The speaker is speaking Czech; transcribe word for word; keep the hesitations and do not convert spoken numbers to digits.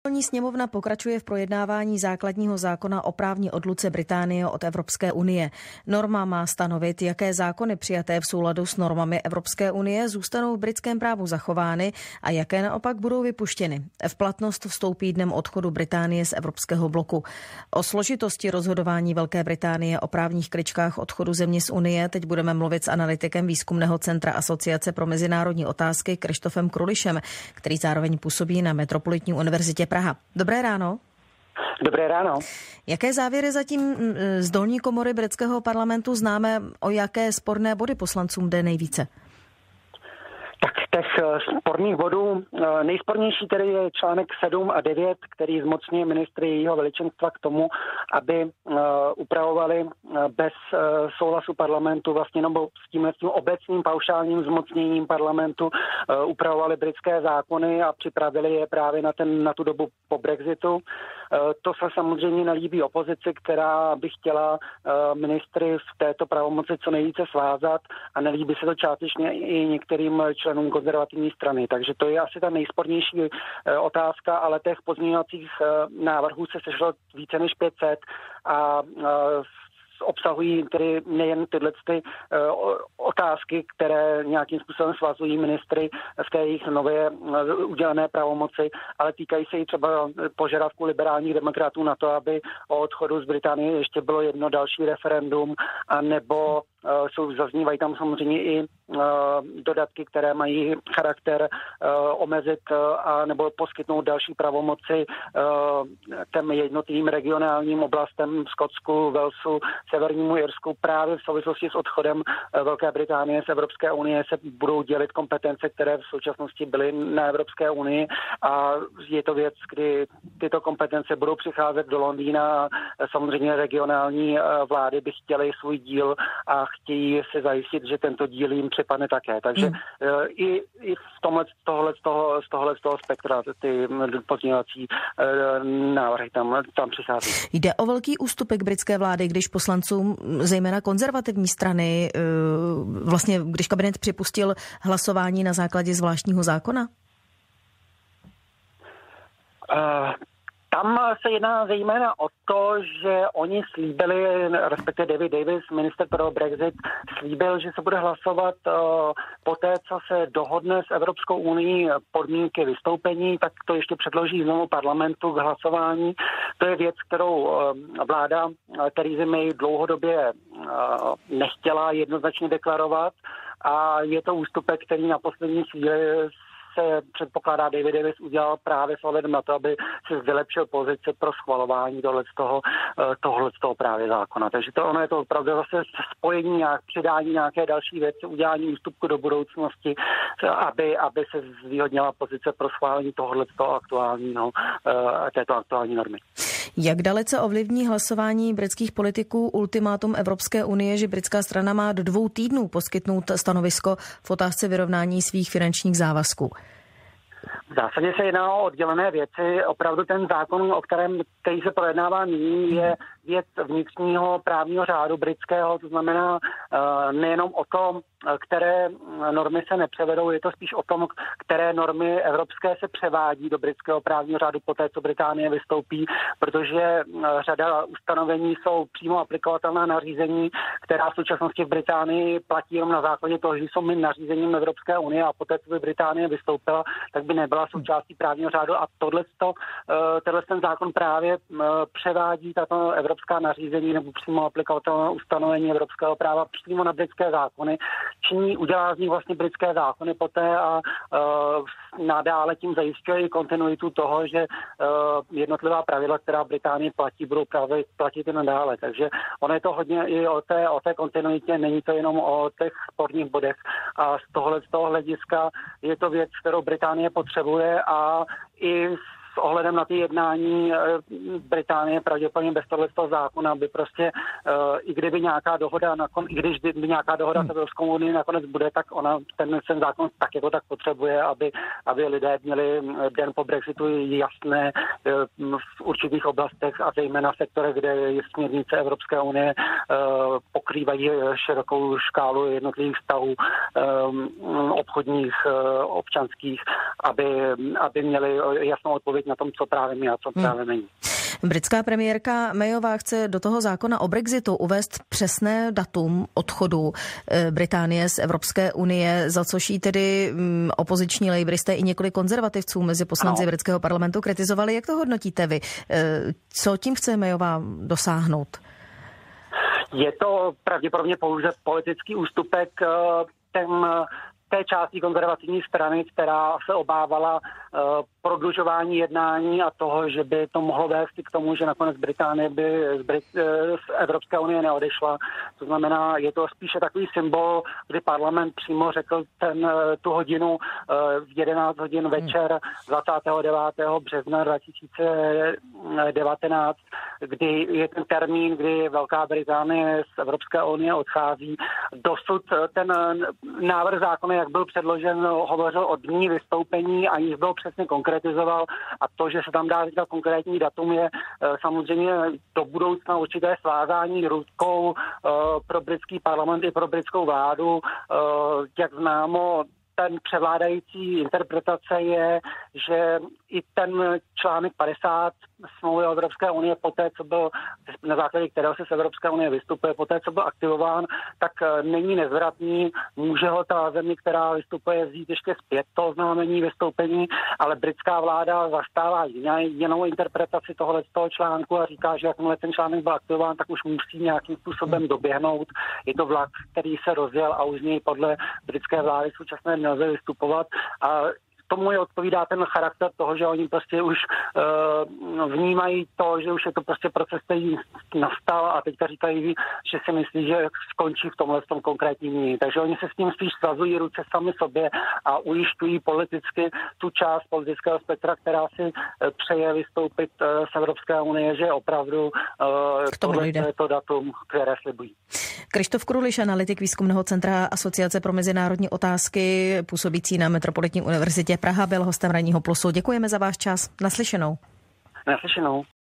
Sněmovna pokračuje v projednávání základního zákona o právní odluce Británie od Evropské unie. Norma má stanovit, jaké zákony přijaté v souladu s normami Evropské unie zůstanou v britském právu zachovány a jaké naopak budou vypuštěny. V platnost vstoupí dnem odchodu Británie z Evropského bloku. O složitosti rozhodování Velké Británie o právních kličkách odchodu země z unie teď budeme mluvit s analytikem Výzkumného centra Asociace pro mezinárodní otázky Krištofem Krulišem, který zároveň působí na Metropolitní univerzitě Praha. Dobré ráno. Dobré ráno. Jaké závěry zatím z dolní komory britského parlamentu známe, o jaké sporné body poslancům jde nejvíce? Tak těch sporných bodů nejspornější tedy je článek sedm a devět, který zmocňuje ministry jejího veličenstva k tomu, aby upravovali bez souhlasu parlamentu, vlastně nebo s tímhle tím obecným paušálním zmocněním parlamentu upravovali britské zákony a připravili je právě na, ten, na tu dobu po Brexitu. To se samozřejmě nelíbí opozici, která by chtěla ministry v této pravomoci co nejvíce svázat a nelíbí se to částečně i některým členům konzervativní strany. Takže to je asi ta nejspornější otázka, ale těch pozměňovacích návrhů se sešlo více než pět set a obsahují tedy nejen tyhle ty, uh, otázky, které nějakým způsobem svazují ministry v té jejich nově uh, udělené pravomoci, ale týkají se i třeba požadavku liberálních demokratů na to, aby o odchodu z Británie ještě bylo jedno další referendum, a nebo uh, jsou, zaznívají tam samozřejmě i uh, dodatky, které mají charakter uh, omezit uh, a nebo poskytnout další pravomoci uh, těm jednotlivým regionálním oblastem Skotsku, Walesu, Severnímu Irsku. Právě v souvislosti s odchodem Velké Británie z Evropské unie se budou dělit kompetence, které v současnosti byly na Evropské unii, a je to věc, kdy tyto kompetence budou přicházet do Londýna a samozřejmě regionální vlády by chtěly svůj díl a chtějí se zajistit, že tento díl jim připadne také. Takže hmm. i, i v tomhle, tohle, z toho, z tohle z toho spektra ty pozměňovací návrhy tam, tam přichází. Jde o velký ústupek britské vlády, když poslancům, zejména konzervativní strany, vlastně když kabinet připustil hlasování na základě zvláštního zákona? Uh... Tam se jedná zejména o to, že oni slíbili, respektive David Davis, minister pro Brexit, slíbil, že se bude hlasovat uh, poté, co se dohodne s Evropskou unií podmínky vystoupení, tak to ještě předloží znovu parlamentu k hlasování. To je věc, kterou uh, vláda Theresa May dlouhodobě uh, nechtěla jednoznačně deklarovat, a je to ústupek, který na poslední chvíli se předpokládá David Davis udělal právě s ohledem na to, aby se vylepšil pozici pro schvalování tohle z toho, tohle z toho právě zákona. Takže to ono je to opravdu zase spojení, nějak, přidání nějaké další věci, udělání ústupku do budoucnosti, aby, aby se zvýhodnila pozice pro schválení tohle z toho aktuálního, této aktuální normy. Jak dalece ovlivní hlasování britských politiků ultimátum Evropské unie, že britská strana má do dvou týdnů poskytnout stanovisko v otázce vyrovnání svých finančních závazků? V zásadě se jedná o oddělené věci. Opravdu ten zákon, o kterém který se projednává nyní, je věc vnitřního právního řádu britského, to znamená nejenom o tom, které normy se nepřevedou, je to spíš o tom, které normy evropské se převádí do britského právního řádu poté, co Británie vystoupí, protože řada ustanovení jsou přímo aplikovatelná nařízení, která v současnosti v Británii platí jenom na základě toho, že jsou my nařízením Evropské unie, a poté, co by Británie vystoupila, tak by nebyla součástí právního řádu, a tohleto, tenhle ten zákon právě převádí tato evropská nařízení nebo přímo aplikovatelné ustanovení evropského práva přímo na britské zákony, činí, udělá z nich vlastně britské zákony poté a uh, nadále tím zajišťuje i kontinuitu toho, že uh, jednotlivá pravidla, která v Británii platí, budou právě platit i nadále. Takže ono je to hodně i o té, o té kontinuitě, není to jenom o těch sporných bodech, a z tohohle, z toho hlediska je to věc, kterou Británie potřebuje, a i s ohledem na ty jednání Británie pravděpodobně bez tohoto zákona by prostě, i kdyby nějaká dohoda, nakon, i když by nějaká dohoda s Evropskou unii nakonec bude, tak ona ten, ten zákon tak jako tak potřebuje, aby, aby lidé měli den po Brexitu jasné v určitých oblastech a zejména v sektorech, kde směrnice Evropské unie pokrývají širokou škálu jednotlivých vztahů obchodních, občanských, aby, aby měli jasnou odpověď na tom, co právě je a co právě není. Hmm. Britská premiérka Mayová chce do toho zákona o Brexitu uvést přesné datum odchodu Británie z Evropské unie, za což jí tedy opoziční lejbristé i několik konzervativců mezi poslanci ano. britského parlamentu kritizovali. Jak to hodnotíte vy? Co tím chce Mayová dosáhnout? Je to pravděpodobně pouze politický ústupek ten té části konzervativní strany, která se obávala uh, prodlužování jednání a toho, že by to mohlo vést k tomu, že nakonec Británie by z, Brit, uh, z Evropské unie neodešla. To znamená, je to spíše takový symbol, kdy parlament přímo řekl ten, uh, tu hodinu uh, v jedenáct hodin večer dvacátého devátého března dva tisíce devatenáct, kdy je ten termín, kdy Velká Británie z Evropské unie odchází. Dosud ten návrh zákona, jak byl předložen, hovořil o dní vystoupení, aniž byl přesně konkretizoval, a to, že se tam dá říkat konkrétní datum, je samozřejmě do budoucna určité svázání rukou pro britský parlament i pro britskou vládu. Jak známo, ten převládající interpretace je, že i ten článek padesát smlouvy o Evropské unie, poté, co byl, na základě kterého se z Evropské unie vystupuje, poté, co byl aktivován, tak není nezvratný. Může ho ta země, která vystupuje, vzít ještě zpět to oznámení vystoupení, ale britská vláda zastává jinou interpretaci tohoto toho článku a říká, že jakmile ten článek byl aktivován, tak už musí nějakým způsobem doběhnout. Je to vlak, který se rozjel a už z něj podle britské vlády současné nelze vystupovat. A tomu je odpovídá ten charakter toho, že oni prostě už uh, vnímají to, že už je to prostě proces, který nastal a teďka říkají, že si myslí, že skončí v tomhle v tom konkrétním dní. Takže oni se s tím spíš svazují ruce sami sobě a ujišťují politicky tu část politického spektra, která si uh, přeje vystoupit uh, z Evropské unie, že opravdu uh, tohle je to datum, které slibují. Krištof Kruliš, analytik výzkumného centra Asociace pro mezinárodní otázky, působící na Metropolitní univerzitě Praha, byl hostem Ranního plusu. Děkujeme za váš čas. Naslyšenou. Naslyšenou.